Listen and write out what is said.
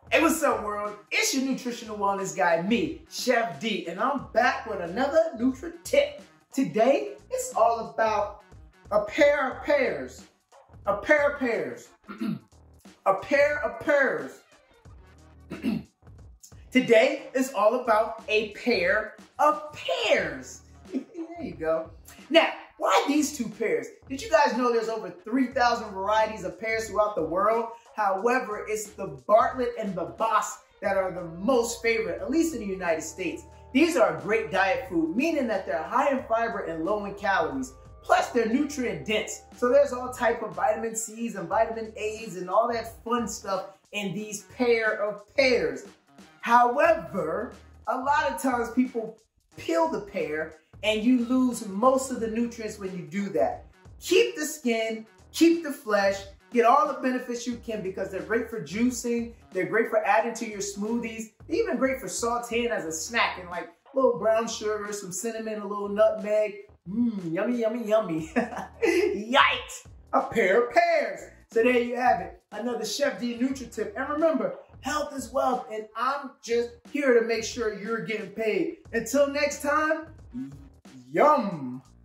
Hey, what's up, world? It's your nutritional wellness guy, me, Chef D, and I'm back with another Nutri-Tip. Today, it's all about a pair of pears. A pair of pears. A pair of pears. Today, it's all about a pair of pears. There you go. Now, why these two pears? Did you guys know there's over 3,000 varieties of pears throughout the world? However, it's the Bartlett and the Boss that are the most favorite, at least in the United States. These are a great diet food, meaning that they're high in fiber and low in calories. Plus, they're nutrient dense. So there's all type of vitamin C's and vitamin A's and all that fun stuff in these pair of pears. However, a lot of times people peel the pear and you lose most of the nutrients when you do that. Keep the skin, keep the flesh, get all the benefits you can because they're great for juicing, they're great for adding to your smoothies, they're even great for sauteing as a snack and like a little brown sugar, some cinnamon, a little nutmeg. Yummy, yummy, yummy. Yikes! A pair of pears. So there you have it, another Chef D Nutri-Tip. And remember, health is wealth, and I'm just here to make sure you're getting paid. Until next time, yum!